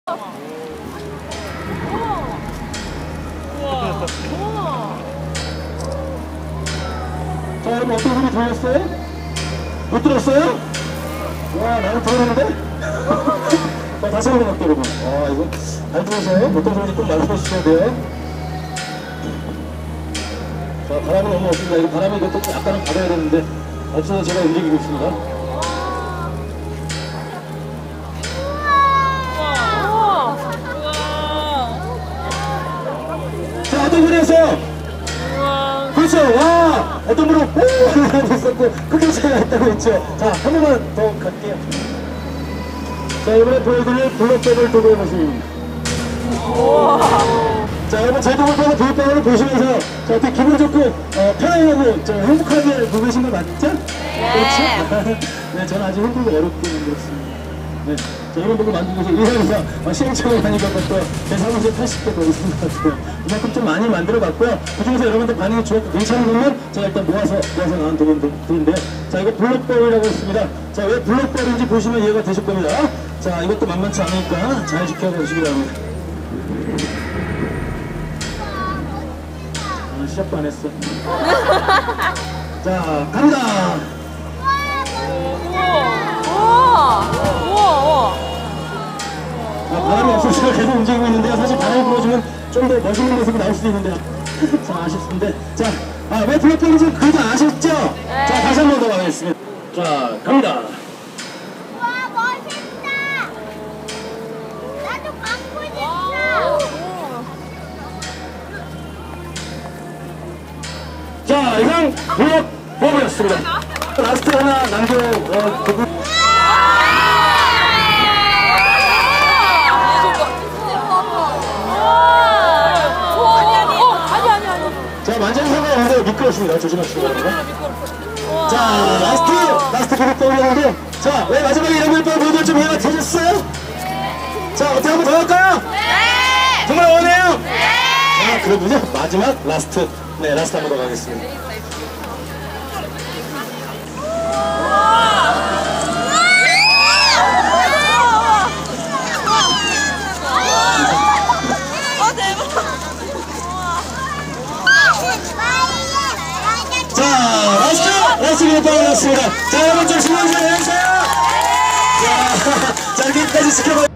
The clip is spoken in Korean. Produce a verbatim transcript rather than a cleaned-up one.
자, 여러분 어떤 소리 들렸어요? 못 들었어요? 와, 나는 들었는데? 자, 다시 한번 할게요, 여러분. 아, 이거 잘 들으세요? 어떤 소리인지 꼭 말씀해 주셔야 돼요. 자, 바람이 너무 없습니다. 이거 바람이 이것도 약간은 받아야 되는데 없어서 제가 움직이고 있습니다. 자, 어떤 분이 했어요? 그렇죠. 와, 어떤 분은 오! 하고 있었고 크게 제가 했다고 했죠. 자, 한 번만 더 갈게요. 자, 이번에 보여드릴 블록백을 두고 해보십니다. 자, 여러분 제 동물병을 블록백을 보시면서 자, 어떻게 기분 좋고 어, 편안하고 저, 행복하게 보고 계신 거 맞죠? 네. 그렇죠? 네, 저는 아주 힘들고 어렵게 만들었습니다. 네, 자, 이런 분을 만들면서 일하면서 어, 시행착오를 많이 겪었고 제 사무실 팔십 개 더 있는 것 같아요. 이만큼 좀 많이 만들어봤고요. 그중에서 여러분들 반응이 좋았고 괜찮은 거면 제가 일단 모아서 모아서 나온 돈인데요. 자, 이거 블록볼이라고 했습니다. 자, 왜 블록볼인지 보시면 이해가 되실 겁니다. 자, 이것도 만만치 않으니까 잘 지켜보시기 바랍니다. 아, 시작도 안 했어. 자, 갑니다. 아, 바람이 없어서 계속 움직이고 있는데요. 사실 바람이 불어주면 좀 더 멋있는 모습이 나올 수도 있는데요. 참 아쉽습니다. 자, 아, 왜 블록백인지 그래도 아셨죠? 네. 자, 다시 한 번 더 가겠습니다. 자, 갑니다. 와, 멋있다. 나도 갖고 싶어. 자, 이상 블록백이었습니다. 라스트 하나 남겨 어, 두고. 자, 만져도 상관없는데 미끄럽습니다. 조심하시기 바랍니다. 자, 라스트! 라스트 블록백이었는데 자, 왜 마지막에 이런 걸 보여드릴 좀 이해가 되셨어요? 자, 어떻게 한번 더 할까요? 네! 정말 원해요? 네! 자, 그러면요, 마지막 라스트. 네, 라스트 한번 더 가겠습니다. 자, 라스트! 라스트 블록백이었습니다. 자, 여러분 좀 신나게 해주세요! 자, 자, 이렇게까지 지켜봐요.